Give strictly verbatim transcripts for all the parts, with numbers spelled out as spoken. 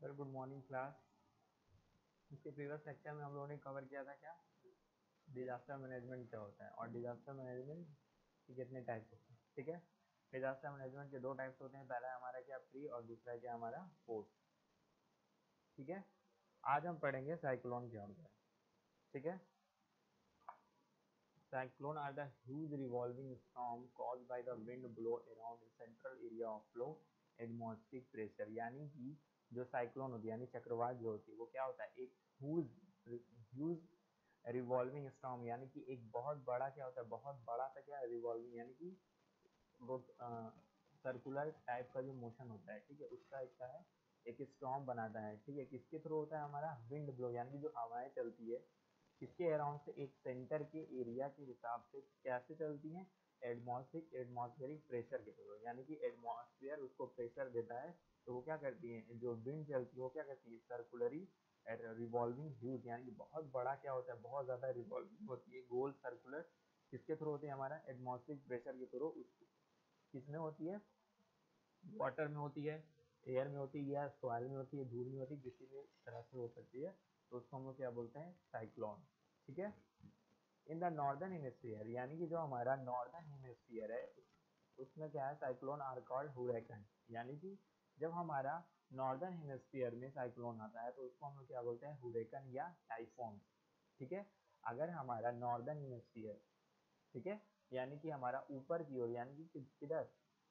Very good morning class. इसके previous lecture में हम लोगों ने कवर किया था क्या, डिजास्टर मैनेजमेंट क्या होता है और डिजास्टर मैनेजमेंट के कितने टाइप्स होते हैं। ठीक है, डिजास्टर मैनेजमेंट के दो टाइप्स होते हैं, पहला है हमारा क्या प्री और दूसरा है क्या हमारा पोस्ट। ठीक है, आज हम पढ़ेंगे साइक्लोन क्या होता है। ठीक है, cyclone are the huge revolving storm caused by the wind blow around central area of low atmospheric pressure. यानी कि जो साइक्लोन होती है यानी चक्रवात जो होती है वो क्या होता है, एक ह्यूज ह्यूज रिवॉल्विंग स्टॉर्म, यानी कि एक बहुत बड़ा क्या होता है, बहुत बड़ा सा क्या रिवॉल्विंग यानी कि सर्कुलर टाइप का जो मोशन होता है। ठीक है, उसका एक क्या है, एक स्टॉर्म बनाता है। ठीक है, किसके थ्रू होता है, हमारा विंड ब्लो यानी कि जो हवाएं चलती है किसके अराउंड से, एक सेंटर के एरिया के हिसाब से कैसे चलती हैं, एटमॉस्फेरिक एटमॉस्फेरिक प्रेशर के थ्रू। यानी कि एटमॉस्फेयर उसको प्रेशर देता है तो वो क्या करती है, जो विंड चलती है वो क्या करती है, सर्कुलरी रिवॉल्विंग ह्यूज, यानी कि बहुत बड़ा क्या होता है, बहुत ज्यादा रिवॉल्विंग होती है, गोल सर्कुलर किसके थ्रू होती है, हमारा एटमॉस्फेरिक प्रेशर के थ्रू। किसमें होती है, वाटर में होती है, एयर में होती है, या सॉइल में होती है, धूल में होती है, किसी भी तरह से हो सकती है, तो उसको हम लोग क्या बोलते हैं, साइक्लोन। ठीक है, इन द नॉर्दर्न हेमिस्फीयर, यानी कि जो हमारा नॉर्दर्न हेमिस्फीयर है उसमें क्या है, साइक्लोन आर कॉल्ड हुरिकेन। यानी कि जब हमारा नॉर्दर्न हेमिस्फीयर में साइक्लोन आता है तो उसको हम लोग क्या बोलते हैं, हुरिकेन या टाइफोन। ठीक है, अगर हमारा नॉर्दर्न हेमिस्फीयर, ठीक है, यानी कि हमारा ऊपर की ओर, यानी कि किधर,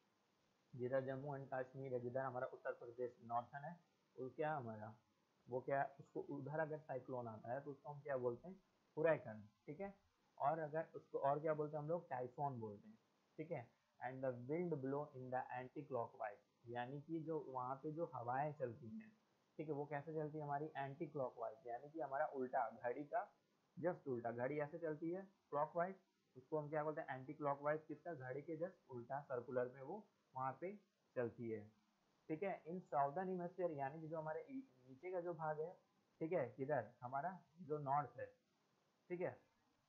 जिधर जम्मू एंड कश्मीर है, जिधर हमारा उत्तर प्रदेश नॉर्थन है, वो क्या हमारा, वो क्या उसको उधर अगर साइक्लोन आता है तो उसको हम क्या बोलते हैं, हुरैकन। ठीक है, और अगर उसको और क्या बोलते हैं हम लोग, टाइफोन बोलते हैं। ठीक है, and the wind blow in the anticlockwise, यानी कि जो वहाँ पे जो हवाएं चलती हैं, ठीक है, वो कैसे चलती है, हमारी एंटी क्लॉकवाइज, यानी कि हमारा उल्टा, घड़ी का जस्ट उल्टा। घड़ी ऐसे चलती है क्लॉकवाइज, उसको हम क्या बोलते हैं, एंटी क्लॉकवाइज। किसका, घड़ी के जस्ट उल्टा सर्कुलर में वो वहाँ पे चलती है। ठीक है, इन साउदर्न हेमिस्फीयर, यानी कि जो हमारे नीचे का जो भाग है, ठीक है, किधर हमारा जो नॉर्थ है, ठीक है,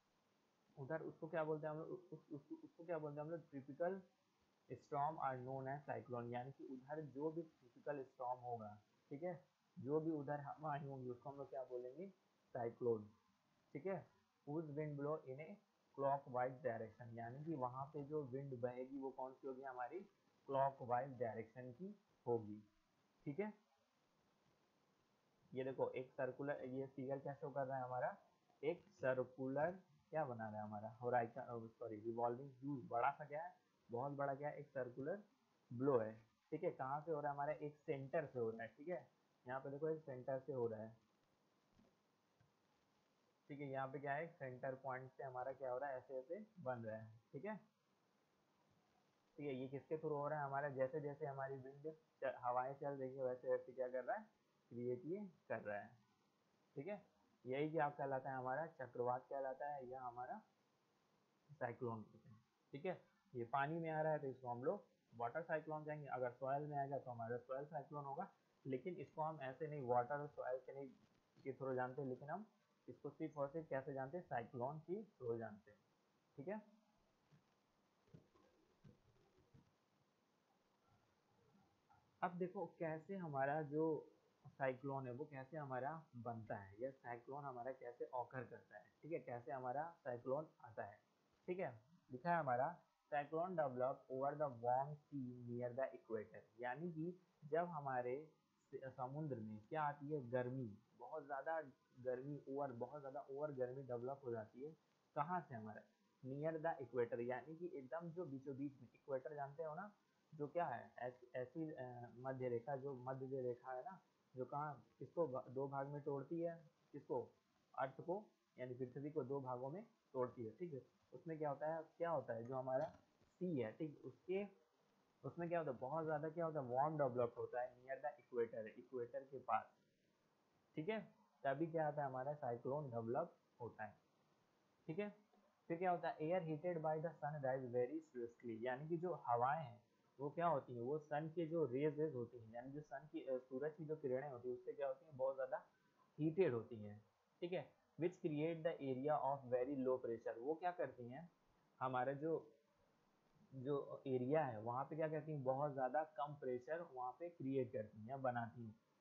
उधर उसको क्या बोलते हैं हम लोग, उस, उस, उसको, उसको क्या बोलते हैं हम लोग, tropical storm are known as cyclone. यानी कि उधर जो भी ट्रिपिकल स्टॉर्म होगा, ठीक है, जो भी उधर हवाएं होंगी उसको हम लोग क्या बोलेंगे, साइक्लोन। ठीक है, whose wind blow in a clockwise direction, यानी कि वहां पे जो विंड बहेगी वो कौन सी होगी, हमारी क्लॉक वाइज डायरेक्शन की होगी। ठीक है, ये देखो एक सर्कुलर, ये फिगर क्या शो कर रहा है हमारा, एक सर्कुलर क्या बना रहा है हमारा, होराइजन सॉरी रिवॉल्विंग ह्यूज, बड़ा सा क्या है, बहुत बड़ा क्या है, एक सर्कुलर ब्लो है। ठीक है, कहाँ से हो रहा है, हमारा एक सेंटर से हो रहा है। ठीक है, यहाँ पे देखो एक सेंटर से हो रहा है। ठीक है, यहाँ पे क्या है, एक सेंटर पॉइंट से हमारा क्या हो रहा है, ऐसे ऐसे बन रहा है। ठीक है, ठीक है, ये किसके थ्रू हो रहा है, हमारा जैसे जैसे हमारी विंड हवाएं चल रही है वैसे वैसे क्या कर रहा है, क्रिएट ये कर रहा है। ठीक है, यही क्या कहलाता है, हमारा चक्रवात कहलाता है, या हमारा साइक्लोन कहते हैं। ठीक है, ये पानी में आ रहा है तो इसको हम लोग वाटर साइक्लोन कहेंगे, अगर सॉइल में आएगा तो हमारा सॉइल साइक्लोन होगा। लेकिन इसको हम ऐसे नहीं वाटर और सॉइल के नहीं के थ्रू जानते, लेकिन हम इसको सिर्फ और सिर्फ कैसे जानते हैं, साइक्लोन के थ्रू जानते हैं। ठीक है, अब देखो कैसे हमारा जो साइक्लोन है वो कैसे हमारा बनता है, या साइक्लोन हमारा कैसे ऑकर करता है। ठीक है, कैसे हमारा साइक्लोन आता है। ठीक है, लिखा है हमारा, cyclone develop over the warm sea near the equator, यानी कि जब हमारे समुद्र में क्या आती है, गर्मी, बहुत ज़्यादा गर्मी, ओवर बहुत ज़्यादा ओवर गर्मी डेवलप हो जाती है, कहाँ से, हमारा नियर द इक्वेटर, यानी कि एकदम जो बीचों बीच में, इक्वेटर जानते हो ना, जो क्या है, ऐसी ऐसी मध्य रेखा, जो मध्य जो रेखा है ना, जो कहाँ किसको दो भाग में तोड़ती है, किसको, अर्थ को, यानी पृथ्वी को दो भागों में तोड़ती है। ठीक है, उसमें क्या होता है, क्या होता है, जो हमारा सी है, ठीक, उसके उसमें क्या होता है, बहुत ज्यादा क्या होता है, वार्म डेवलप होता है नियर द इक्वेटर, इक्वेटर के पास। ठीक है, तभी क्या आता है, हमारा साइक्लोन डेवलप होता है। ठीक है, फिर क्या होता है, air heated by the sun rise very swiftly, यानी कि जो हवाएं हैं वो क्या होती हैं, वो सन के जो रेज रेज होती हैं, यानी जो सन की सूरज की जो किरणें होती हैं उससे क्या होती हैं, बहुत ज्यादा हीटेड होती हैं। ठीक है, which create the area of very low pressure, वो क्या करती हैं, हमारा जो जो एरिया है वहाँ पे क्या करती हैं, बहुत ज्यादा कम प्रेशर वहाँ पे क्रिएट करती हैं या बनाती हैं।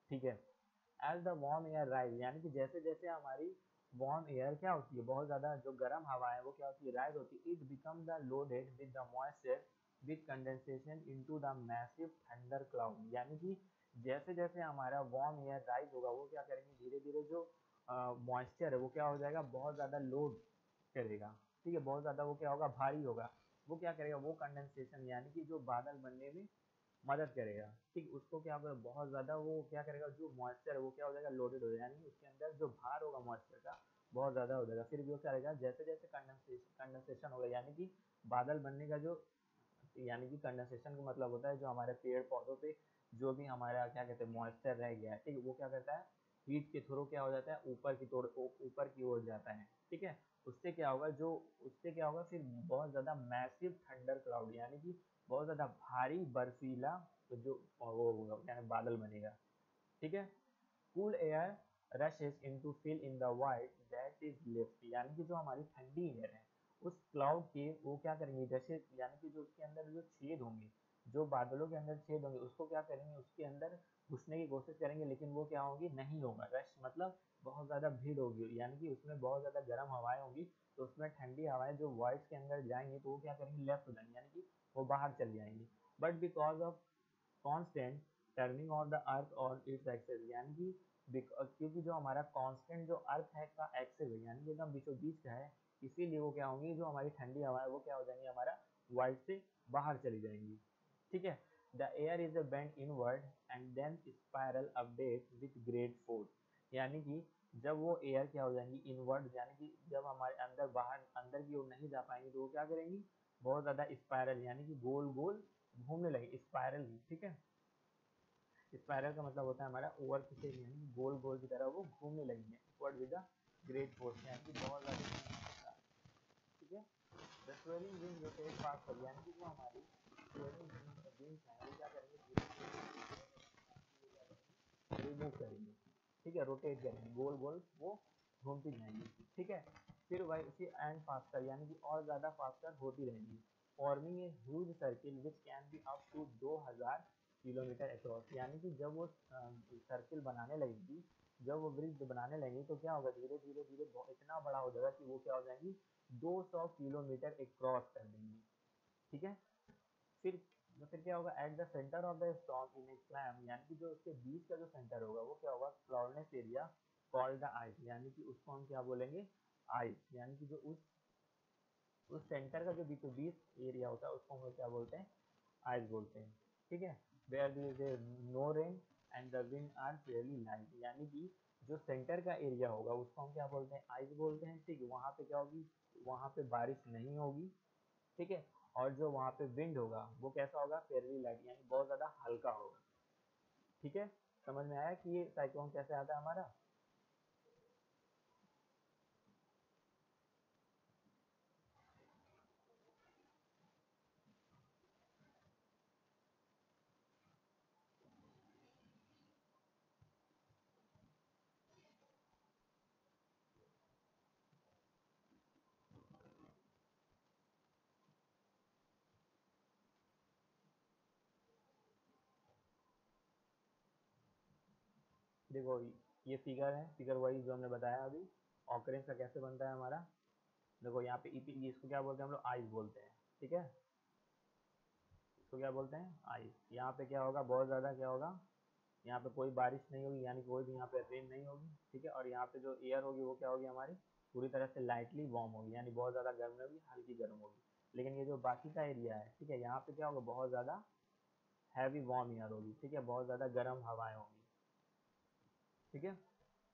ठीक है। As the warm air rise, यानी कि जैसे जैसे हमारी वार्म एयर क्या होती है, बहुत ज़्यादा जो गर्म हवा है वो क्या होती है, राइज होती है, it become the loaded with the moisture with condensation into the massive thunder cloud, यानी कि जैसे जैसे हमारा वार्म एयर राइज होगा वो क्या करेंगे, धीरे धीरे जो मॉइस्चर है वो क्या हो जाएगा, बहुत ज़्यादा लोड करेगा, ठीक है, बहुत ज़्यादा वो क्या होगा, भारी होगा, वो क्या करेगा, वो कंडेंसेशन यानी कि जो बादल बनने में मदद करेगा, ठीक, उसको क्या होगा, बहुत ज़्यादा वो क्या करेगा, जो मॉइस्चर है वो क्या हो जाएगा, लोडेड हो जाएगा, यानी कि उसके अंदर जो भार होगा मॉइस्चर का बहुत ज़्यादा हो जाएगा, फिर वो क्या रहेगा, जैसे जैसे कंडेंसेशन कंडेंसेशन होगा, यानी कि बादल बनने का जो, यानी कि कंडेंसेशन का मतलब होता है जो हमारे पेड़ पौधों पे जो भी हमारा क्या कहते हैं मॉइस्चर रह गया है, ठीक है, वो क्या करता है, हीट के थ्रू क्या हो जाता है, ऊपर की तोड़ ऊपर की ओर जाता है, ठीक है, उससे क्या होगा, जो उससे क्या होगा, फिर बहुत ज़्यादा मैसिव थंडर क्लाउड, यानी कि बहुत ज़्यादा भारी बर्फीला जो वो होगा क्या है, बादल बनेगा, ठीक है। Cool air rushes into fill in the wide that is lift, यानी कि जो हमारी ठंडी एयर है उस क्लाउड के वो क्या करेंगे, जैसे यानी कि जो उसके अंदर जो छेद होंगे, जो बादलों के अंदर छेद होंगे उसको क्या करेंगे, उसके अंदर घुसने की कोशिश करेंगे, लेकिन वो क्या होगी, नहीं होगा, रश मतलब बहुत ज़्यादा भीड़ होगी, यानी कि उसमें बहुत ज़्यादा गर्म हवाएं होंगी, तो उसमें ठंडी हवाएं जो वॉइड्स के अंदर जाएंगी तो वो क्या करेंगी, लेफ्ट हो जाएंगी, यानी कि वो बाहर चल जाएंगी, but because of constant turning of the earth on its axis, यानी कि क्योंकि जो हमारा कांस्टेंट जो अर्थ है का एक्सिस है, यानी कि एकदम बीचों बीच का है, इसीलिए वो क्या होंगी, जो हमारी ठंडी हवा है वो क्या हो जाएंगी, हमारा वाइड से बाहर चली जाएंगी, ठीक है। The air is a bend inward and then spiral update with great force, यानी कि जब वो एयर क्या हो जाएंगी इनवर्ड, यानी कि जब हमारे अंदर बाहर अंदर की ओर नहीं जा पाएंगी तो वो क्या करेंगी, बहुत ज़्यादा स्पायरल यानी कि गोल गोल घूमने लगे, स्पायरल, ठीक है। स्पायरल का मतलब होता है हमारा ओवर की शेप, यानी गोल गोल की तरह वो घूमने लगेंगे, upward with the great force, यानी कि बहुत ज़्यादा घूमने के साथ, ठीक है। The swelling wing rotate faster, यानी कि जो हमारी स्वेलिंग विंग्स हैं वो क्या करेंगे, धीरे धीरे रिमूव करेंगे, ठीक है, रोटेट करेंगे, गोल गोल वो घूमती जाएंगी, ठीक है। फिर वही उसी एंड फास्टर, यानी कि और ज़्यादा फास्टर होती रहेंगी, forming a huge circle which can be up to दो हज़ार किलोमीटर अक्रॉस, यानी कि जब वो सर्किल बनाने लगेगी, जब वो वृत्त बनाने लगेंगी तो क्या होगा, धीरे धीरे धीरे इतना बड़ा हो जाएगा कि वो क्या हो जाएंगी, दो सौ किलोमीटर एक क्रॉस कर देंगी, ठीक है। फिर तो फिर क्या होगा, at the centre of the storm in a calm, यानी कि जो उसके बीच का जो सेंटर होगा वो क्या होगा, cloudless area called the eyes, यानी कि उसको हम क्या बोलेंगे, आइस, यानी कि जो उस उस सेंटर का जो बीचों बीच एरिया होता है उसको हम लोग क्या बोलते हैं, आइस बोलते हैं, ठीक है। Where there is no rain and the wind are fairly light, यानी कि जो सेंटर का एरिया होगा उसको हम क्या बोलते हैं, आइस बोलते हैं, ठीक है, वहाँ पे क्या होगी, वहाँ पे बारिश नहीं होगी, ठीक है, और जो वहाँ पे विंड होगा वो कैसा होगा, फेयरली लाइट, यानी बहुत ज़्यादा हल्का होगा, ठीक है। समझ में आया कि ये साइक्लोन कैसे आता है हमारा। देखो ये फिगर है, फिगर वही जो हमने बताया अभी, ऑकरेंस का कैसे बनता है हमारा, देखो यहाँ पे ईपी इसको क्या बोलते हैं हम लोग, आइस बोलते हैं, ठीक है, इसको क्या बोलते हैं, आइस। यहाँ पे क्या होगा, बहुत ज़्यादा क्या होगा, यहाँ पे कोई बारिश नहीं होगी, यानी कोई भी यहाँ पे रेन नहीं होगी, ठीक है, और यहाँ पे जो एयर होगी वो क्या होगी हमारी, पूरी तरह से लाइटली वार्म होगी, यानी बहुत ज़्यादा गर्म नहीं होगी, हल्की गर्म होगी। लेकिन ये जो बाकी का एरिया है, ठीक है, यहाँ पे क्या होगा, बहुत ज़्यादा हैवी वार्म एयर होगी, ठीक है, बहुत ज़्यादा गर्म हवाएं होंगी, ठीक है।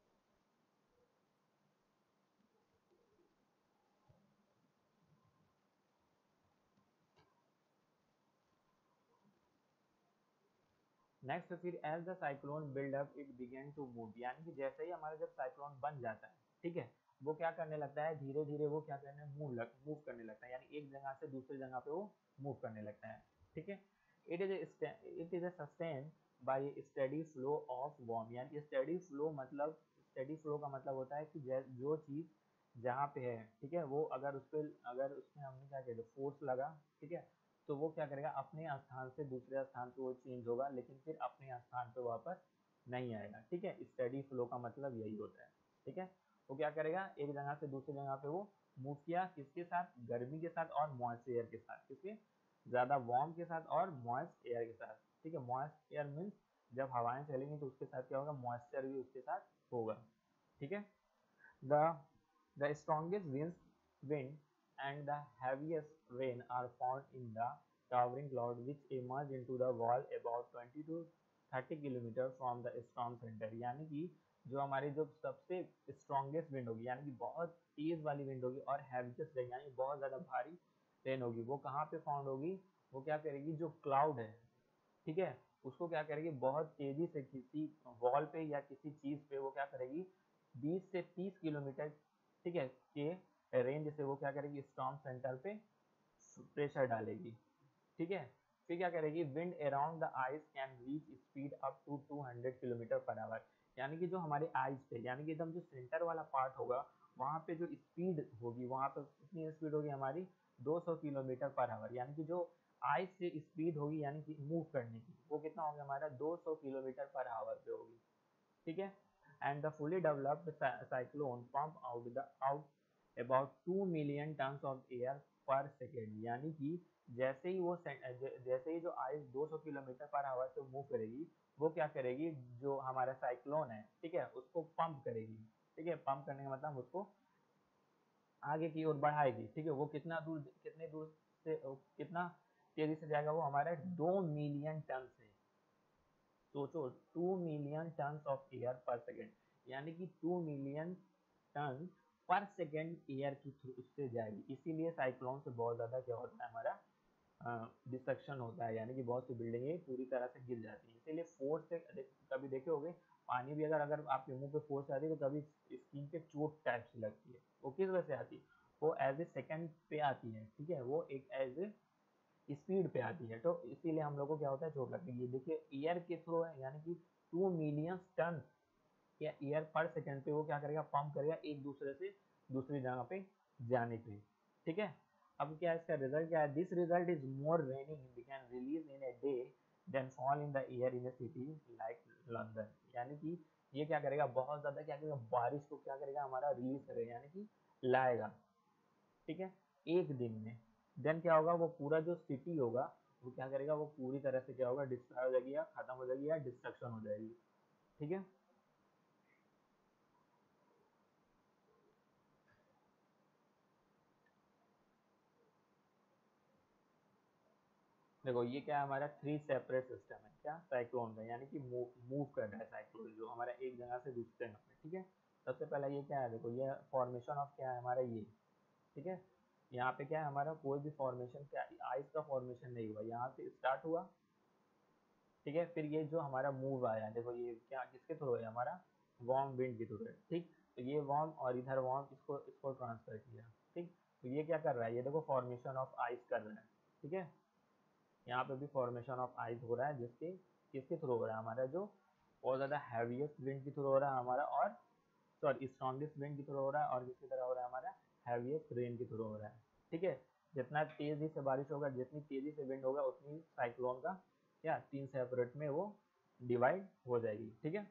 नेक्स्ट फिर as the cyclone build up it begin to move, यानी कि जैसे ही हमारा जब साइक्लोन बन जाता है, ठीक है, वो क्या करने लगता है, धीरे धीरे वो क्या करने मूव लग मूव करने लगता है, यानी एक जगह से दूसरी जगह पे वो मूव करने लगता है, ठीक है। It is it is sustain by steady flow of warm, यानी स्टेडी फ्लो मतलब, स्टेडी फ्लो का मतलब होता है कि जो चीज़ जहाँ पे है, ठीक है, वो अगर उस पर अगर उसमें हमने क्या कहते हैं फोर्स लगा, ठीक है, तो वो क्या करेगा, अपने स्थान से दूसरे स्थान पे वो चेंज होगा, लेकिन फिर अपने स्थान पे वापस नहीं आएगा, ठीक है। स्टेडी फ्लो का मतलब यही होता है, ठीक है। वो क्या करेगा, एक जगह से दूसरी जगह पे वो मूव किया, किसके साथ, गर्मी के साथ और मॉइस्ट एयर के साथ, किसके, ज्यादा वार्म के साथ और मॉइस्ट एयर के साथ, ठीक है। मॉइस्ट एयर मीन्स जब हवाएं चलेंगी तो उसके साथ क्या होगा, मॉइस्चर भी उसके साथ होगा, ठीक है। The the strongest wind wind and the heaviest rain are found in the towering cloud which emerge into the wall about twenty to thirty kilometre from the storm centre. यानी कि जो हमारी जो सबसे स्ट्रॉन्गेस्ट विंड होगी, यानी कि बहुत तेज वाली विंड होगी, और हैवीएस्ट रेन यानी बहुत ज्यादा भारी रेन होगी, वो कहाँ पे फाउंड होगी, वो क्या करेगी, जो क्लाउड है, ठीक है, उसको क्या करेगी, बहुत तेजी से किसी वॉल पे या किसी चीज पे वो क्या करेगी, बीस से तीस किलोमीटर, ठीक है, के रेंज से वो क्या करेगी, स्टॉर्म सेंटर पे प्रेशर डालेगी, ठीक है। फिर क्या करेगी, wind around the eyes can reach speed up to two hundred kilometre per hour. यानी कि जो हमारे आइस पे, यानी कि एकदम जो सेंटर वाला पार्ट होगा, वहां पे जो स्पीड होगी, वहां पे कितनी स्पीड होगी हमारी, दो सौ किलोमीटर पर आवर। यानी कि जो आइस से स्पीड होगी, यानी कि मूव करने की, वो कितना होगा हमारा, दो सौ किलोमीटर पर आवर पे होगी, ठीक है। And the fully developed cyclone pump out the out about two million tons of air per second. यानी कि जैसे ही वो जैसे ही जो आइस दो सौ किलोमीटर पर आवर से मूव करेगी, वो क्या करेगी, जो हमारा साइक्लोन है, ठीक है, उसको पंप करेगी, ठीक है। पंप करने का मतलब उसको आगे की ओर बढ़ाएगी, ठीक है। वो कितना दूर, कितने दूर से, कितना तेजी से जाएगा, वो हमारा दो मिलियन टन से, सोचो, two million ton of air per second, यानी कि two million ton per second air की थ्रू उससे जाएगी। इसीलिए साइक्लोन से बहुत ज्यादा क्या होता है, हमारा डिस्ट्रक्शन होता है, यानी कि बहुत सी बिल्डिंगें पूरी तरह से गिर जाती है। इसीलिए फोर्स से कभी देखे होगे, पानी भी अगर अगर आपके मुंह पे फोर्स आती है तो कभी स्किन पे चोट टाइप से लगती है, वो किस वजह से आती है, वो एज ए सेकेंड पे आती है, ठीक है, वो एक एज ए स्पीड पे आती है, तो इसीलिए हम लोग को क्या होता है, चोट लगती है। देखिए एयर के थ्रू है, यानी कि टू मिलियन टन या एयर पर सेकेंड पे वो क्या करेगा, पंप करेगा एक दूसरे से दूसरी जगह पे जाने के लिए, ठीक है। अब क्या इसका रिजल्ट क्या है, this result is more raining we can release in a day then fall in the air in a city like London. यानी कि ये क्या करेगा, बहुत ज्यादा क्या करेगा, बारिश को क्या करेगा, हमारा रिलीज करेगा, यानी कि लाएगा, ठीक है, एक दिन में। देन क्या होगा, वो पूरा जो सिटी होगा, वो क्या करेगा, वो पूरी तरह से क्या होगा, डिस्ट्रॉय हो जाएगी या खत्म हो जाएगी या डिस्ट्रक्शन हो जाएगी, ठीक है। देखो ये क्या है, हमारा थ्री सेपरेट सिस्टम है, क्या, साइक्लोन का, यानी कि मूव मूव कर रहा है साइक्लोन, जो हमारा एक जगह से दूसरी जगह पे, ठीक है। सबसे पहला ये क्या है, देखो ये फॉर्मेशन ऑफ क्या है हमारा, ये, ठीक है। यहाँ पे क्या है हमारा, कोई भी फॉर्मेशन, क्या आइस का फॉर्मेशन नहीं हुआ, यहाँ से स्टार्ट हुआ, ठीक है। फिर ये जो हमारा मूव आया, देखो ये क्या, किसके थ्रू है, हमारा वार्म विंड के थ्रू है, ठीक। तो ये वार्म और इधर वार्म, इसको इसको ट्रांसफर किया, ठीक। तो ये क्या कर रहा है, ये देखो फॉर्मेशन ऑफ आइस कर रहा है, ठीक है। यहाँ पे भी फॉर्मेशन ऑफ आइस हो रहा है, जिसके किसके थ्रू हो रहा है, हमारा जो बहुत ज्यादा हैवीएस्ट विंड के थ्रू हो रहा है हमारा, और सॉरी स्ट्रॉन्गेस्ट विंड के थ्रू हो रहा है, और किसकी तरह हो रहा है, हमारा हैवीएस्ट रेन के थ्रू हो रहा है, ठीक है। जितना तेजी से बारिश होगा, जितनी तेजी से विंड होगा, उतनी साइक्लोन का क्या, तीन सेपरेट में वो डिवाइड हो जाएगी, ठीक है।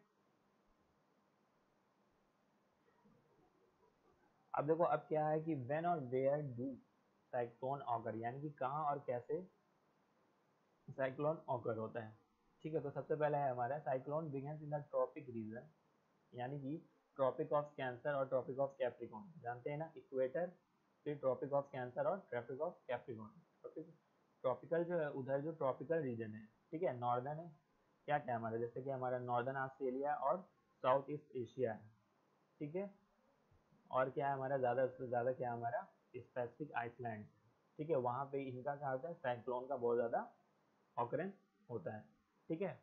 अब देखो, अब क्या है कि व्हेन और वेयर डू साइक्लोन ऑकर, यानी कि कहाँ और कैसे साइक्लोन ऑकर होता है, ठीक है। तो सबसे पहला है हमारा, cyclone begins in the tropic region, यानी कि ट्रॉपिक ऑफ कैंसर और ट्रॉपिक ऑफ कैप्रिकॉन, जानते हैं ना, इक्वेटर, फिर ट्रॉपिक ऑफ कैंसर और tropic of Capricorn. Tropic tropical जो है, उधर जो ट्रॉपिकल रीजन है, ठीक है, नॉर्दर्न है, क्या क्या है हमारा, जैसे कि हमारा नॉर्दर्न ऑस्ट्रेलिया और साउथ ईस्ट एशिया है, ठीक है। और क्या है हमारा, ज़्यादा से ज़्यादा क्या है हमारा, स्पेसिफिक आइसलैंड, ठीक है, वहाँ पे इनका क्या होता है, साइक्लोन का बहुत ज़्यादा ऑकरेंस होता है, ठीक है।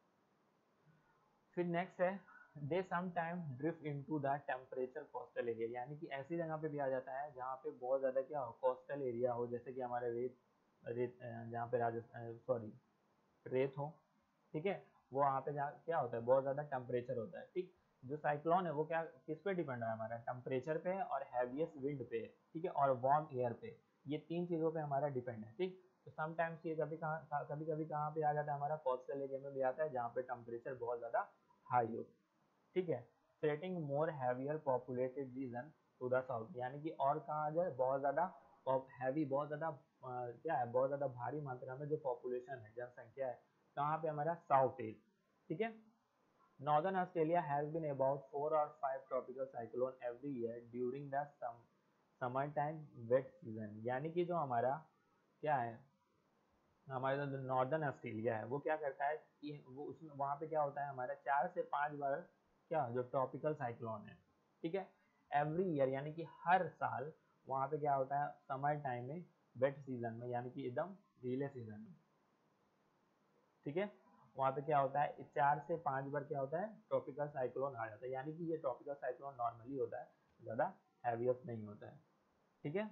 फिर नेक्स्ट है, they some time drift into the temperature coastal area, यानी कि ऐसी जगह पे भी आ जाता है जहाँ पे बहुत ज़्यादा क्या हो, कोस्टल एरिया हो, जैसे कि हमारे रेत रेत जहाँ पे राजस्थान, सॉरी रेत हो, ठीक है, वो वहाँ पे जहाँ क्या होता है, बहुत ज़्यादा टेम्परेचर होता है, ठीक। जो साइक्लोन है वो क्या, किस पे डिपेंड है हमारा, टेम्परेचर पे है, और हैवीएस्ट विंड पे है, ठीक है, और वार्म एयर पे, ये तीन चीज़ों पे हमारा डिपेंड है, ठीक। तो समटाइम्स ये कभी कहाँ कभी कभी कहाँ पे आ जाता है हमारा, कोस्टल एरिया में भी आता है, जहाँ पे टेम्परेचर बहुत ज़्यादा हाई हो, ठीक है। Threatening more heavier populated region to the south, यानी कि और कहाँ जाए, बहुत ज़्यादा हैवी, बहुत ज़्यादा क्या है, बहुत ज़्यादा भारी मात्रा में जो पॉपुलेशन है, जनसंख्या है, कहाँ पे हमारा साउथ ईस्ट, ठीक है। Northern Australia has been about four और five tropical cyclone every year during the summer time wet season, यानी कि जो हमारा क्या है, हमारा जो नॉर्दर्न ऑस्ट्रेलिया है वो क्या करता है कि वो उसमें वहाँ पे क्या होता है, हमारा चार से पांच बार क्या जो ट्रॉपिकल साइक्लोन है, ठीक है, एवरी ईयर, यानी कि हर साल वहाँ पे क्या होता है समर टाइम में, वेट सीजन में, यानी कि एकदम गीले सीजन में, ठीक है, वहाँ पे क्या होता है चार से पांच बार क्या होता है ट्रॉपिकल साइक्लोन आ जाता है, यानी कि ये ट्रॉपिकल साइक्लोन नॉर्मली होता है, ज़्यादा हैवियस नहीं होता है, ठीक है।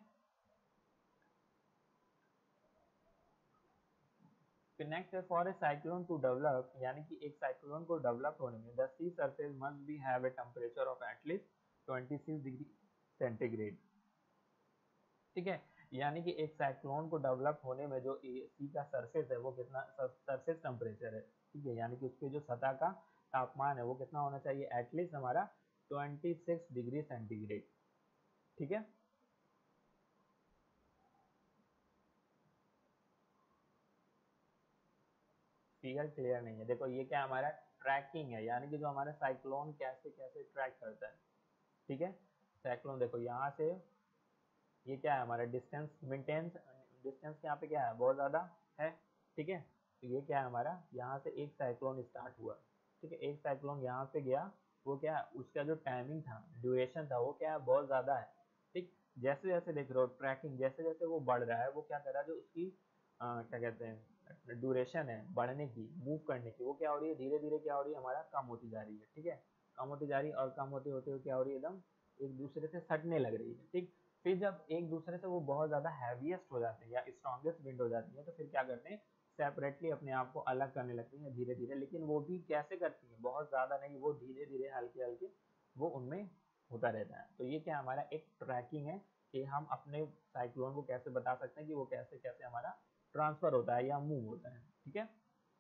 फिर नेक्स्ट है for a cyclone to develop, यानी कि एक साइक्लोन को डेवलप होने में the sea surface must be have a temperature of at least twenty six degree centigrade, ठीक है, यानी कि एक साइक्लोन को डेवलप होने में जो सी का सरफेस है वो कितना सरफेस टेम्परेचर है, ठीक है, यानी कि उसके जो सतह का तापमान है वो कितना होना चाहिए, एटलीस्ट हमारा ट्वेंटी सिक्स डिग्री सेंटीग्रेड, ठीक है। फिगर क्लियर नहीं है, देखो ये क्या हमारा ट्रैकिंग है, यानी कि जो हमारा साइक्लोन कैसे कैसे ट्रैक करता है, ठीक है। साइक्लोन देखो यहाँ से ये क्या है हमारा डिस्टेंस मेंटेन, डिस्टेंस यहाँ पे क्या है बहुत ज़्यादा है, ठीक है। तो ये क्या है हमारा यहाँ से एक साइक्लोन स्टार्ट हुआ, ठीक है, एक साइक्लोन यहाँ पे गया, वो क्या है उसका जो टाइमिंग था, ड्यूरेशन था, वो क्या है बहुत ज़्यादा है, ठीक। जैसे जैसे देख रहे हो ट्रैकिंग, जैसे जैसे वो बढ़ रहा है वो क्या कर रहा है, जो उसकी आ, क्या कहते हैं ड्यूरेशन है बढ़ने की, मूव करने की, वो क्या हो रही है धीरे धीरे क्या हो रही है हमारा कम होती जा रही है, ठीक है, कम होती जा रही है, और कम होते होते हुए क्या हो रही है एकदम एक दूसरे से सटने लग रही है, ठीक। फिर जब एक दूसरे से वो बहुत ज़्यादा हैवीएस्ट हो जाते हैं या स्ट्रॉन्गेस्ट विंड हो जाती है, तो फिर क्या करते हैं सेपरेटली अपने आप को अलग करने लगती हैं धीरे धीरे, लेकिन वो भी कैसे करती हैं, बहुत ज़्यादा नहीं, वो धीरे धीरे हल्के हल्के वो उनमें होता रहता है। तो ये क्या हमारा एक ट्रैकिंग है कि हम अपने साइक्लोन को कैसे बता सकते हैं कि वो कैसे कैसे हमारा ट्रांसफर होता है या मूव होता है, ठीक है।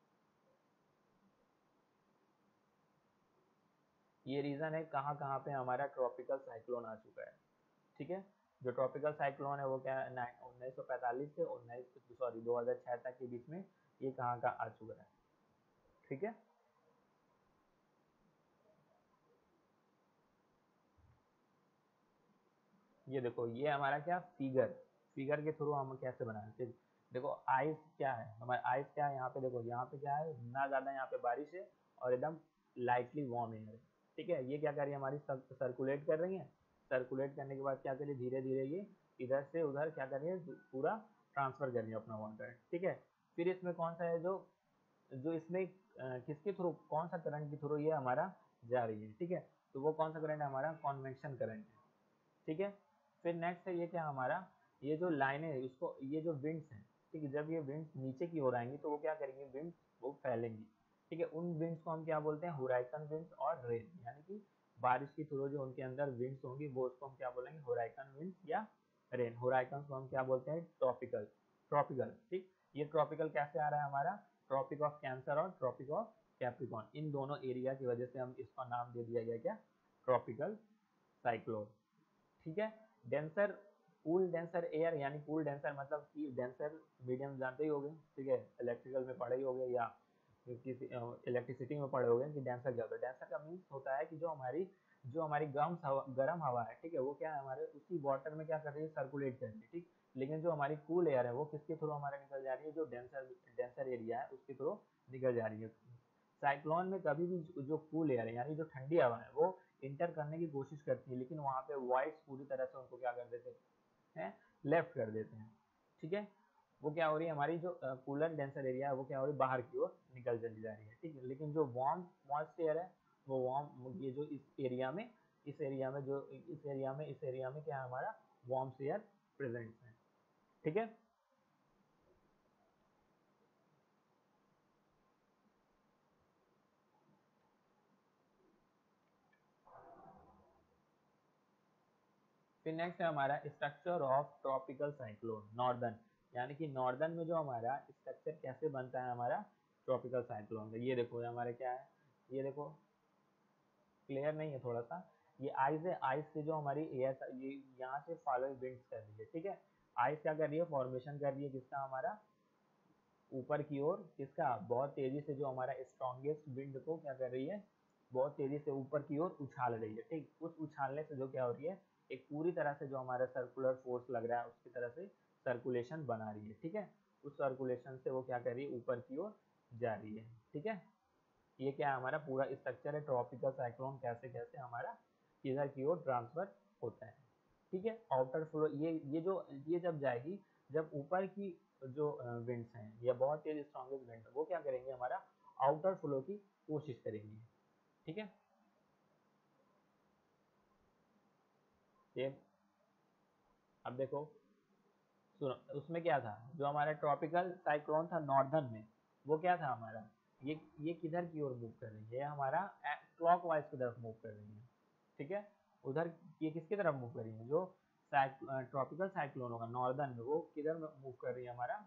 ये रीज़न है कहाँ कहाँ पे हमारा ट्रॉपिकल साइक्लोन आ चुका है, ठीक है। जो ट्रॉपिकल साइक्लोन है वो क्या है उन्नीस सौ पैंतालीस से उन्नीस सॉरी दो हज़ार छह तक के बीच में ये कहाँ का आ चुका है, ठीक है। ये देखो ये हमारा क्या फिगर, फिगर के थ्रू हम कैसे बनाए, देखो आइस क्या है हमारा, आइस क्या है यहाँ पे, देखो यहाँ पे क्या है ना ज़्यादा यहाँ पे बारिश है और एकदम लाइटली वार्म एयर है, ठीक है। ये क्या कर रही है हमारी सर्कुलेट कर रही है, सर्कुलेट करने के बाद क्या करिए धीरे धीरे ये इधर से उधर क्या कर रही है पूरा ट्रांसफर कर रही है अपना वाटर, ठीक है। फिर इसमें कौन सा है जो जो इसमें अ, किसके थ्रू कौन सा करंट के थ्रू ये हमारा जा रही है, ठीक है। तो वो कौन सा करंट है हमारा कॉन्वेक्शन करंट है, ठीक है। फिर नेक्स्ट है ये क्या हमारा, ये जो लाइनें है इसको, ये जो विंड्स हैं, ठीक है, जब ये विंड्स नीचे की ओर आएंगी तो वो क्या करेंगे विंड्स वो फैलेंगी, ठीक है। उन विंड्स को हम क्या बोलते हैं होराइकन विंड्स और रेन, यानी कि बारिश के थ्रू जो उनके अंदर विंड्स होंगी वो उसको हम क्या बोलेंगे होराइकन विंड्स या रेन, होराइकन को हम क्या बोलते हैं ट्रॉपिकल, ट्रॉपिकल, ठीक। ये ट्रॉपिकल कैसे आ रहा है हमारा ट्रॉपिक ऑफ कैंसर और ट्रॉपिक ऑफ कैप्रिकॉन, इन दोनों एरिया की वजह से हम इसका नाम दे दिया गया क्या ट्रॉपिकल साइक्लोन, ठीक है। डेंसर कूल डेंसर एयर, यानी कूल डेंसर मतलब कि डेंसर मीडियम जानते ही होंगे, ठीक है, इलेक्ट्रिकल में पढ़े ही होंगे या किसी इलेक्ट्रिसिटी में पढ़े होंगे कि डेंसर क्या होता है। डेंसर का मीन्स होता है कि जो हमारी जो हमारी गर्म हवा गर्म हवा है, ठीक है, वो क्या है हमारे उसी वाटर में क्या कर रही है सर्कुलेट कर रही है, ठीक। लेकिन जो हमारी कूल एयर है वो किसके थ्रू हमारे निकल जा रही है, जो डेंसर डेंसर एरिया है उसके थ्रू निकल जा रही है। साइक्लोन में कभी भी जो कूल एयर है यानी जो ठंडी हवा है वो इंटर करने की कोशिश करती है, लेकिन वहाँ पे वाइड्स पूरी तरह से उनको क्या कर देते हैं लेफ्ट कर देते हैं, ठीक है। वो क्या हो रही है हमारी जो कूलर डेंसर एरिया है वो क्या हो रही है बाहर की ओर निकल चली जा रही है, ठीक है। लेकिन जो वार्म मॉइस्ट एयर है वो वार्म ये जो इस एरिया में इस एरिया में जो इस एरिया में इस एरिया में क्या है हमारा वार्म एयर प्रेजेंट है, ठीक है। फिर नेक्स्ट है हमारा structure of tropical cyclone northern, यानी कि नॉर्दर्न में जो हमारा स्ट्रक्चर कैसे बनता है हमारा ट्रॉपिकल साइक्लोन का, ये देखो ये हमारे क्या है, ये देखो क्लियर नहीं है थोड़ा सा। ये आइस है, आइस से जो हमारी एयर ये यहाँ से फॉलोइंग विंड्स कर रही है, ठीक है। आइस क्या कर रही है, फॉर्मेशन कर रही है किसका, हमारा ऊपर की ओर, किसका, बहुत तेजी से जो हमारा स्ट्रॉन्गेस्ट विंड को क्या कर रही है, बहुत तेजी से ऊपर की ओर उछाल रही है, ठीक। उस उछालने से जो क्या हो रही है, एक पूरी तरह से जो हमारा सर्कुलर फोर्स लग रहा है उसकी तरह से सर्कुलेशन बना रही है, ठीक है। उस सर्कुलेशन से वो क्या कर रही है, ऊपर की ओर जा रही है, ठीक है। ये क्या है, हमारा पूरा स्ट्रक्चर है ट्रॉपिकल साइक्लोन, कैसे कैसे हमारा इधर की ओर ट्रांसफर होता है, ठीक है। आउटर फ्लो, ये ये जो ये जब जाएगी, जब ऊपर की जो विंड्स हैं या बहुत तेज स्ट्रॉन्गेस्ट विंड, वो क्या करेंगे, हमारा आउटर फ्लो की कोशिश करेंगे, ठीक है। ये अब देखो, सुनो, उसमें क्या था, जो हमारा ट्रॉपिकल साइक्लोन था नॉर्दर्न में, वो क्या था हमारा, ये ये किधर की ओर मूव कर रही है, ये हमारा क्लॉकवाइज की तरफ मूव कर रही है, ठीक है। उधर ये किसकी तरफ मूव कर रही है, जो ट्रॉपिकल साइक्लोन होगा नॉर्दर्न में, वो किधर मूव कर रही है, हमारा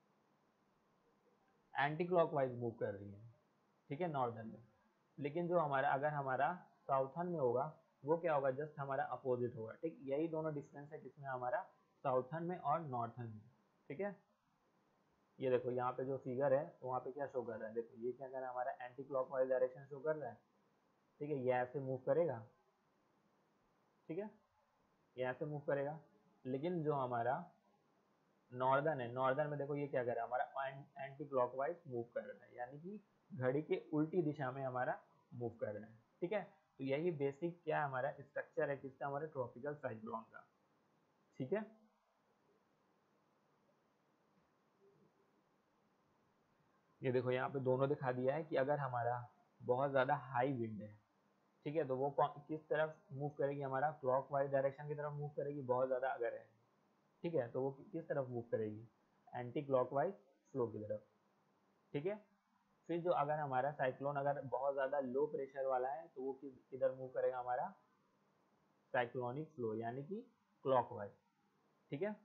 एंटी क्लॉकवाइज मूव कर रही है, ठीक है, नॉर्दर्न में। लेकिन जो हमारा, अगर हमारा साउथर्न में होगा, वो क्या होगा, जस्ट हमारा अपोजिट होगा, ठीक। यही दोनों डिफरेंस है किसमें, हमारा साउथर्न में और नॉर्थर्न में, ठीक है। ये देखो यहाँ पे जो फिगर है, तो वहाँ पे क्या शो कर रहा है, देखो ये क्या कर रहा है, हमारा एंटी क्लॉकवाइज डायरेक्शन शो कर रहा है, ठीक है। ये ऐसे मूव करेगा, ठीक है, ये ऐसे मूव करेगा। लेकिन जो हमारा नॉर्दर्न है, नॉर्दर्न में देखो ये क्या कर रहा है, हमारा एंटी क्लॉकवाइज मूव कर रहा है, यानी कि घड़ी के उल्टी दिशा में हमारा मूव कर रहा है, ठीक है। तो यही बेसिक क्या हमारा स्ट्रक्चर है किसका, हमारे ट्रॉपिकल साइक्लोन का, ठीक है। ये देखो यहाँ पे दोनों दिखा दिया है कि अगर हमारा बहुत ज़्यादा हाई विंड है, ठीक है, तो वो किस तरफ मूव करेगी, हमारा क्लॉकवाइज डायरेक्शन की तरफ मूव करेगी, बहुत ज़्यादा अगर है, ठीक है, तो वो किस तरफ मूव करेगी, एंटी क्लॉकवाइज फ्लो की तरफ, ठीक है। फिर जो अगर हमारा साइक्लोन अगर बहुत ज़्यादा लो प्रेशर वाला है, तो वो किस किधर मूव करेगा, हमारा साइक्लोनिक फ्लो, यानी कि क्लॉकवाइज, ठीक है।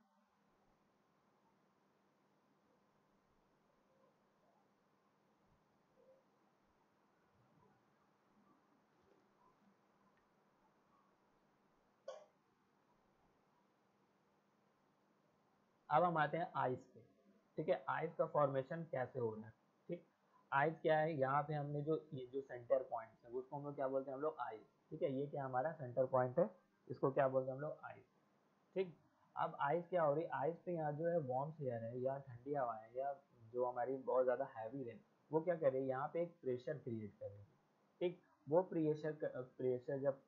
अब हम आते हैं आइस पे, ठीक है। आइस का फॉर्मेशन कैसे हो रहा है, ठीक। आइस क्या है, यहाँ पे हमने जो ये जो सेंटर पॉइंट है, उसको हम लोग क्या बोलते हैं, हम लोग आइस, ठीक है। ये क्या हमारा सेंटर पॉइंट है, इसको क्या बोलते हैं हम लोग, आइस, ठीक। अब आइस क्या हो रही है, आइस पे यहाँ जो है वार्म एयर है या ठंडी हवा है या जो हमारी बहुत ज़्यादा हैवी है, वो क्या कर रही है, यहाँ पे एक प्रेशर क्रिएट कर रही है, ठीक। वो प्रेशर प्रेशर जब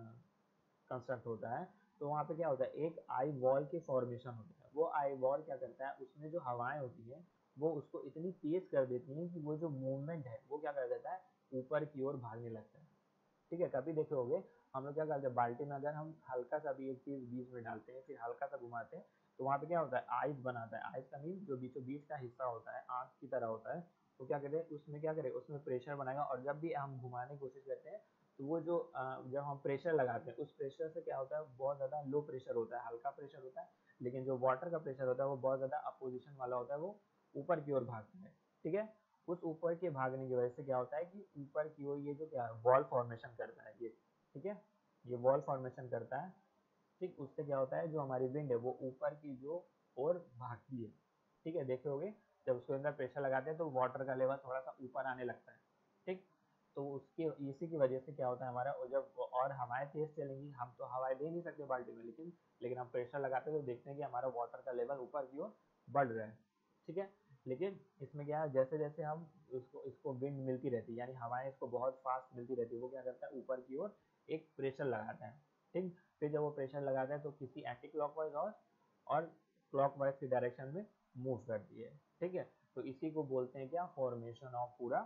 कंस्ट्रक्ट होता है, तो वहाँ पे क्या होता है, एक आई वॉल के फॉर्मेशन होता है। वो आई वॉल क्या करता है, उसमें जो हवाएं होती है, वो उसको इतनी तेज कर देती हैं कि वो जो मूवमेंट है, वो क्या कर देता है, ऊपर की ओर भागने लगता है, ठीक है। कभी देखे होगे, हम लोग क्या करते हैं, बाल्टी में अगर हम हल्का सा भी एक चीज बीच में डालते हैं, फिर हल्का सा घुमाते हैं, तो वहाँ पे क्या होता है, आइस बनाता है। आइस का मीन जो बीचों बीच का हिस्सा होता है, आंख की तरह होता है, तो क्या कहते हैं, उसमें क्या करे, उसमें प्रेशर बनाएगा, और जब भी हम घुमाने की कोशिश करते हैं, तो वो जो अ, जब हम प्रेशर लगाते हैं, उस प्रेशर से क्या होता है, बहुत ज़्यादा लो प्रेशर होता है, हल्का प्रेशर होता है। लेकिन जो वाटर का प्रेशर होता है, वो बहुत ज़्यादा अपोजिशन वाला होता है, वो ऊपर की ओर भागता है, ठीक है। उस ऊपर के भागने की वजह से क्या होता है कि ऊपर की ओर ये जो क्या है, वॉल फॉर्मेशन करता है ये, ठीक है। ये वॉल फॉर्मेशन करता है, ठीक। उससे क्या होता है, जो हमारी विंड है, वो ऊपर की जो ओर भागती है, ठीक है। देखे होगे, जब उसके अंदर प्रेशर लगाते हैं, तो वाटर का लेवल थोड़ा सा ऊपर आने लगता है, ठीक। तो उसकी इसी की वजह से क्या होता है हमारा, और जब और हवाएं तेज चलेंगी, हम तो हवाएं दे नहीं सकते बाल्टी में, लेकिन लेकिन हम प्रेशर लगाते हैं, तो देखते हैं कि हमारा वाटर का लेवल ऊपर की ओर बढ़ रहा है, ठीक है। लेकिन इसमें क्या है, जैसे जैसे हम इसको इसको विंड मिलती रहती है, यानी हवाएं इसको बहुत फास्ट मिलती रहती है, वो क्या करता है, ऊपर की ओर एक प्रेशर लगाता है, ठीक। फिर जब वो प्रेशर लगाता है, तो किसी एंटी क्लॉकवाइज और और क्लॉकवाइज की डायरेक्शन में मूव करती है, ठीक है। तो इसी को बोलते हैं क्या, फॉर्मेशन ऑफ पूरा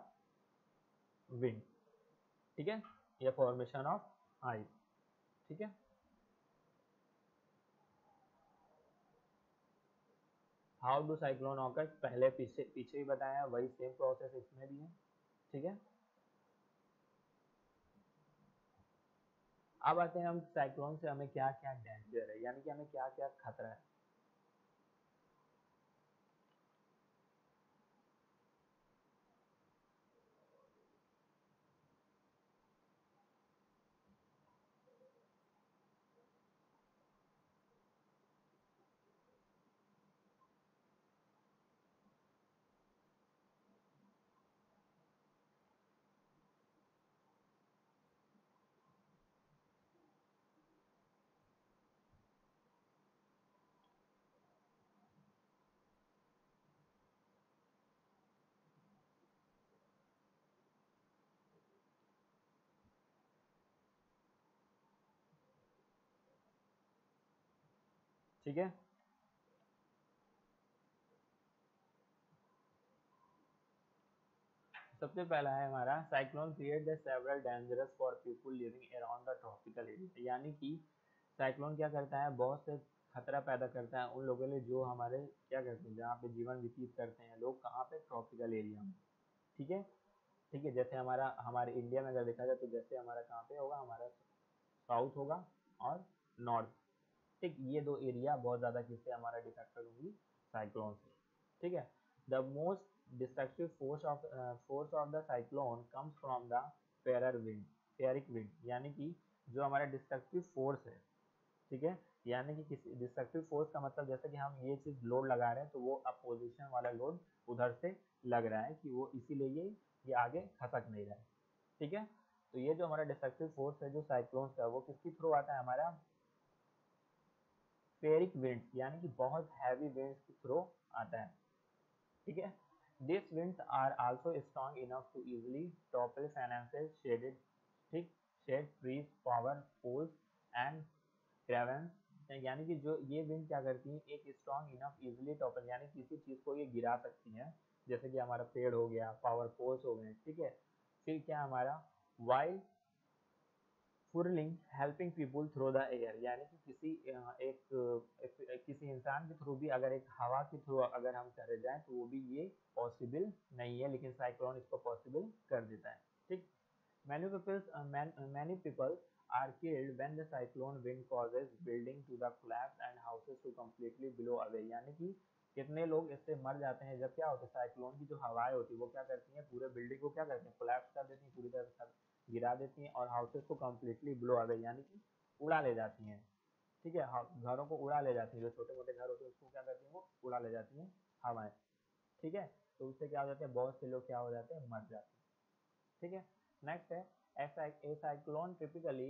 विंड, ठीक है, या फॉर्मेशन ऑफ आइस, ठीक है। हाउ डू साइक्लोन ऑकर, पहले पीछे पीछे ही बताया, वही सेम प्रोसेस इसमें भी है, ठीक है। अब आते हैं हम साइक्लोन से हमें क्या क्या डेंजर है, यानी कि हमें क्या क्या खतरा है। ठीक है। सबसे पहला है हमारा cyclone create the several dangerous for people living around the tropical area, यानी कि साइक्लोन क्या करता है, बहुत से खतरा पैदा करता है उन लोगों के लिए जो हमारे क्या करते हैं, जहाँ पे जीवन व्यतीत करते हैं लोग, कहाँ पे, ट्रॉपिकल एरिया में। ठीक है। ठीक है, जैसे हमारा हमारे इंडिया में अगर देखा जाए तो जैसे हमारा कहाँ पे होगा, हमारा साउथ होगा और नॉर्थ। ठीक, ये दो एरिया बहुत ज़्यादा किससे हमारा डिफेक्टेड होंगी, साइक्लोन से। ठीक है। The most destructive force of force of the cyclone comes from the fierce wind, fierce wind, यानी कि जो हमारा डिस्ट्रक्टिव फोर्स है, ठीक है, यानी कि किसी डिस्ट्रक्टिव फोर्स का मतलब जैसे कि हम ये चीज लोड लगा रहे हैं तो वो अपोजिशन वाला लोड उधर से लग रहा है कि वो इसीलिए ये ये आगे खसक नहीं रहा है। ठीक है। तो ये जो हमारा डिस्ट्रक्टिव फोर्स है जो साइक्लोन का, वो किसके थ्रू आता है, हमारा फेरिक विंड्स, यानी कि बहुत हैवी विंड्स के थ्रू आता है। ठीक है। This winds are also strong enough to easily topple fences sheds, ठीक, shed trees, power poles and caravan, यानी कि जो ये विंड क्या करती है, एक स्ट्रॉन्ग इनफ इजीली टॉपल, यानी किसी चीज को ये गिरा सकती है, जैसे कि हमारा पेड़ हो गया, पावर पोल्स हो गए। ठीक है। फिर क्या हमारा wild hurling helping people through the air, यानी कि किसी एक, एक किसी इंसान के थ्रू भी अगर एक हवा के थ्रू अगर हम करे जाए तो वो भी ये पॉसिबल नहीं है, लेकिन साइक्लोन इसको पॉसिबल कर देता है। ठीक। Many people, uh, man, uh, many people are killed when the cyclone wind causes building to the collapse and houses to completely blow away, यानी कि कितने लोग इससे मर जाते हैं जब क्या होता है, साइक्लोन की जो हवाएं होती है वो क्या करती हैं, पूरे बिल्डिंग को क्या करती हैं, कोलैप्स कर देती हैं, पूरी तरह से गिरा देती हैं, और हाउसेस को कम्प्लीटली ब्लो अवे, यानी कि उड़ा ले जाती हैं। ठीक है, घरों को उड़ा ले जाती है, जो छोटे मोटे घर होते हैं उसको क्या करती हैं, वो उड़ा ले जाती हैं हवाएं। ठीक है। तो उससे क्या हो जाता है, बहुत से लोग क्या हो जाते हैं, मर जाते हैं। ठीक है। नेक्स्ट है a cyclone typically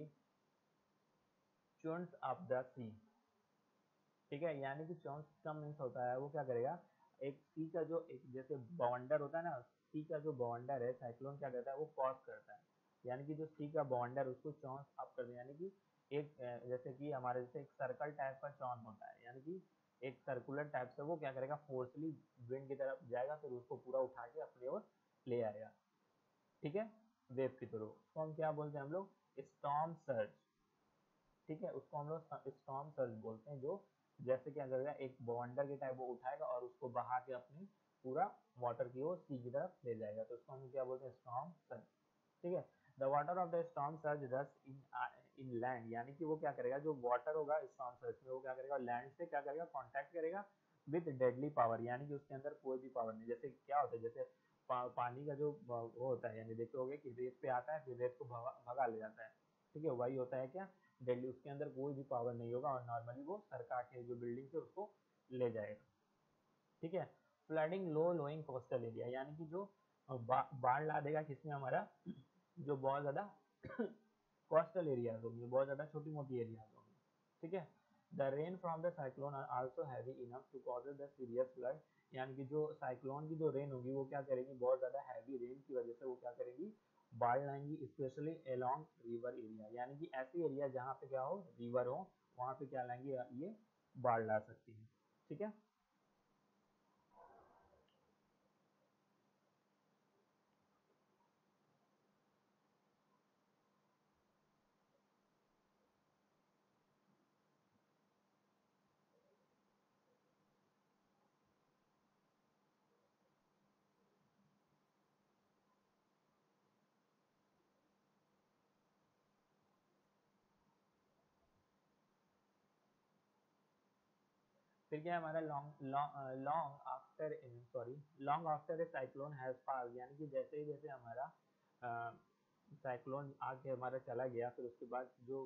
churns up the sea. ठीक है, यानी कि चर्न्स का मीन्स होता है वो क्या करेगा, एक सी का जो एक जैसे बवंडर होता है ना, सी का जो बवंडर है साइक्लोन क्या करता है, वो क्रॉस करता है, यानी कि जो सी का बवंडर उसको चर्न्स अप कर दें, यानी कि एक जैसे कि हमारे जैसे एक सर्कल टाइप का चॉन होता है, यानी कि एक सर्कुलर टाइप से वो क्या करेगा, फोर्सली विंड की तरफ जाएगा, फिर उसको पूरा उठा के अपनी ओर ले आएगा। ठीक है, वेव के थ्रू, उसको हम क्या बोलते हैं, हम लोग स्टॉर्म सर्ज। ठीक है, उसको हम लोग स्टॉर्म सर्ज बोलते हैं, जो जैसे क्या करेगा, एक बवंडर के टाइप वो उठाएगा और उसको बहा के अपनी पूरा वाटर की ओर सी की तरफ ले जाएगा, तो उसको हम क्या बोलते हैं, स्टॉर्म सर्ज। ठीक है। The water of the storm surge rush in inland, यानी कि वो क्या करेगा, जो वाटर होगा स्टॉर्म सर्ज में वो क्या करेगा, लैंड से क्या करेगा, कांटेक्ट करेगा विद डेडली पावर, यानी कि उसके अंदर कोई भी पावर नहीं, जैसे क्या होता है, जैसे पा, पानी का जो वो होता है, यानी देखे होगे कि रेत पे आता है फिर रेत को भगा, भगा ले जाता है। ठीक है, वही होता है क्या, डेडली, उसके अंदर कोई भी पावर नहीं होगा और नॉर्मली वो सरका के जो बिल्डिंग से उसको ले जाएगा। ठीक है। Flooding low lowing coastal area, यानी कि जो बा, बाढ़ ला देगा किसमें, हमारा जो बहुत ज्यादा कोस्टल एरियाज होंगे, बहुत ज्यादा छोटी मोटी एरियाज होंगी। ठीक है। The rain from the cyclone are also heavy enough to cause the serious flood, यानी कि जो साइक्लोन की जो रेन होगी वो क्या करेगी, बहुत ज्यादा हैवी रेन की वजह से वो क्या करेगी, बाढ़ लाएंगी, स्पेशली अलोंग रिवर एरिया, यानी कि ऐसी एरिया जहाँ पे क्या हो, रिवर हो, वहाँ पे क्या लाएंगी, ये बाढ़ ला सकती है। ठीक है। फिर क्या है हमारा long long after sorry long after a cyclone has pass, यानी कि जैसे ही जैसे हमारा साइक्लोन आके हमारा चला गया, फिर उसके बाद जो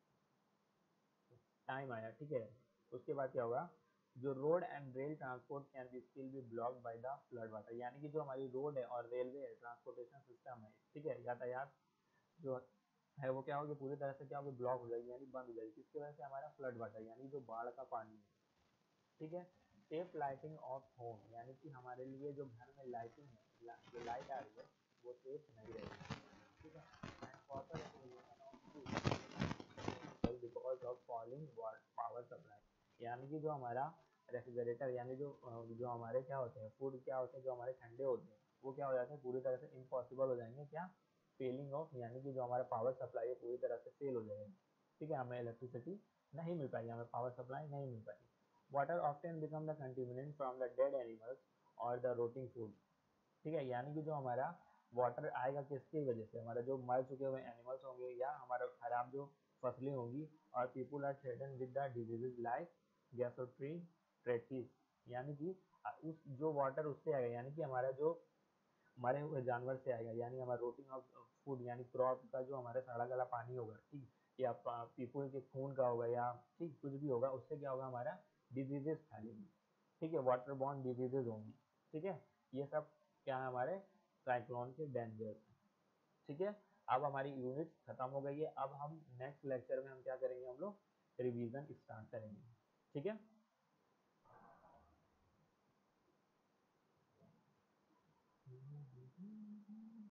टाइम आया, ठीक है, उसके बाद क्या होगा, जो road and rail transport can be still be blocked by the flood water, यानी कि जो हमारी रोड है और रेलवे है, ट्रांसपोर्टेशन सिस्टम है, ठीक है, यातायात जो है वो क्या होगी, पूरी तरह से क्या होगी, ब्लॉक हो जाएगी, यानी बंद हो जाएगी, किसकी वजह से, हमारा फ्लड वाटर, यानी जो बाढ़ का पानी है। ठीक है। सेफ लाइटिंग ऑफ होम, यानी कि हमारे लिए जो घर में लाइटिंग है, ला, जो लाइट आ रही है वो सेफ नहीं रहेगी। ठीक है। And water because of falling power supply, यानी कि जो हमारा रेफ्रिजरेटर यानी जो जो हमारे क्या होते हैं फूड क्या होते हैं जो हमारे ठंडे होते हैं वो क्या हो जाते हैं पूरी तरह से इम्पॉसिबल हो जाएंगे क्या फेलिंग ऑफ यानी कि जो हमारा पावर सप्लाई है पूरी तरह से फेल हो जाएगा। ठीक है, हमें इलेक्ट्रिसिटी नहीं मिल पाएगी, हमें पावर सप्लाई नहीं मिल पाएगी। Water often become the contaminated from the dead animals और द रोटिंग फूड। ठीक है, यानी कि जो हमारा वाटर आएगा किसकी वजह से, हमारा जो मर चुके हुए एनिमल्स होंगे या हमारा खराब जो फसलें होंगी। और people are threaten with the diseases like gastroenteritis, यानी कि उस जो वाटर उससे आएगा यानी कि हमारा जो मरे हुए जानवर से आएगा, यानी हमारा रोटिंग ऑफ फूड यानी क्रॉप का जो हमारा सड़ा गला पानी होगा, ठीक, या पीपुल के खून का होगा या ठीक कुछ भी होगा, उससे क्या होगा हमारा डिजीजेस फैलेंगी। ठीक है, वाटर बॉर्न डिजीजेज होंगी। ठीक है, ये सब क्या है हमारे साइक्लोन के डेंजर। ठीक है, अब हमारी यूनिट खत्म हो गई है। अब हम नेक्स्ट लेक्चर में हम क्या करेंगे, हम लोग रिवीजन स्टार्ट करेंगे। ठीक है।